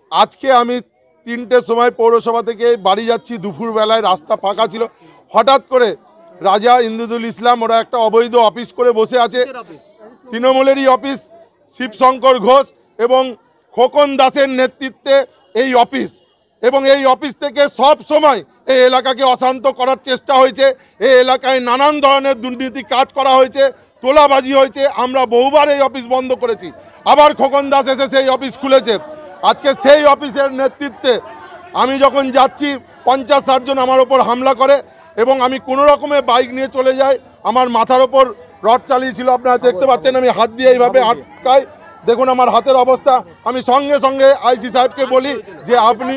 আজকে আমি 3টের সময় পৌরসভা থেকে বাড়ি যাচ্ছি, দুপুরবেলায় রাস্তা ফাঁকা ছিল, হঠাৎ করে রাজা ইমদাদুল ইসলাম ওরা একটা অবৈধ অফিস করে বসে আছে, তৃণমূলেরই অফিস, শিবশঙ্কর ঘোষ এবং খোকন দাসের নেতৃত্বে এই অফিস, এবং এই অফিস থেকে সব সময় এই এলাকাকে অশান্ত করার চেষ্টা হয়েছে। এই এলাকায় নানান ধরনের দুর্নীতি কাজ করা হয়েছে, তোলাবাজি হয়েছে। আমরা বহুবার এই অফিস বন্ধ করেছি, আবার খোকন দাস এসে সেই অফিস খুলেছে। আজকে সেই অফিসের নেতৃত্বে আমি যখন যাচ্ছি 50-60 জন আমার ওপর হামলা করে এবং আমি কোনো রকমে বাইক নিয়ে চলে যাই। আমার মাথার ওপর রড চালিয়েছিল, আপনারা দেখতে পাচ্ছেন, আমি হাত দিয়ে এইভাবে আটকাই। দেখুন আমার হাতের অবস্থা। আমি সঙ্গে সঙ্গে আইসি সাহেবকে বলি যে আপনি,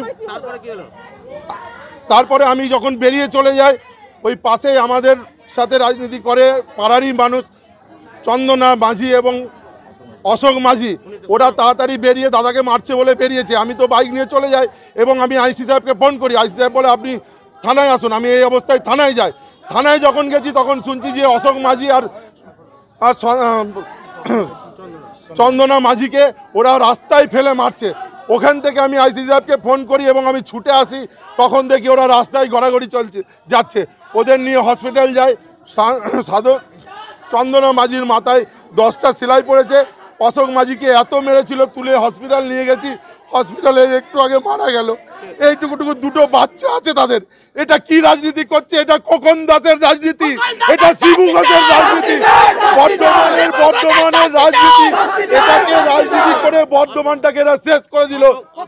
তারপরে আমি যখন বেরিয়ে চলে যাই, ওই পাশে আমাদের সাথে রাজনীতি করে পাড়ারই মানুষ চন্দনা মাঝি এবং অশোক মাঝি, ওরা তাড়াতাড়ি বেরিয়ে দাদাকে মারছে বলে বেরিয়েছে। আমি তো বাইক নিয়ে চলে যাই এবং আমি আইসি সাহেবকে ফোন করি। আইসি সাহেব বলে আপনি থানায় আসুন। আমি এই অবস্থায় থানায় যাই। থানায় যখন গেছি তখন শুনছি যে অশোক মাঝি আর চন্দনা মাঝিকে ওরা রাস্তায় ফেলে মারছে। ওখান থেকে আমি আইসি সাহেবকে ফোন করি এবং আমি ছুটে আসি। তখন দেখি ওরা রাস্তায় গড়াগড়ি যাচ্ছে। ওদের নিয়ে হসপিটাল যায়। চন্দনা মাঝির মাথায় 10টা সেলাই পড়েছে। অশোক মাঝিকে এত মেরেছিল, তুলে হসপিটাল নিয়ে গেছি। হসপিটালে একটু আগে মারা গেল। এইটুকু দুটো বাচ্চা আছে তাদের। এটা কি রাজনীতি করছে? এটা খোকন দাসের রাজনীতি, এটা শিবু ঘোষের রাজনীতি, বর্ধমানের রাজনীতি। এটাকে রাজনীতি করে বর্ধমানটাকে এরা শেষ করে দিল।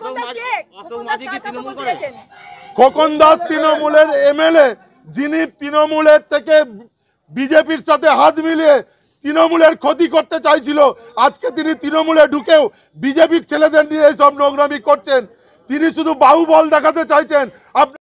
খোকন দাস তৃণমূলের এমএলএ, যিনি তৃণমূলের থেকে বিজেপির সাথে হাত মিলিয়ে তৃণমূলের ক্ষতি করতে চাইছিল। আজকে তিনি তৃণমূলে ঢুকেও বিজেপির ছেলেদের নিয়ে এইসব নোংরামি করছেন। তিনি শুধু বাহুবল দেখাতে চাইছেন।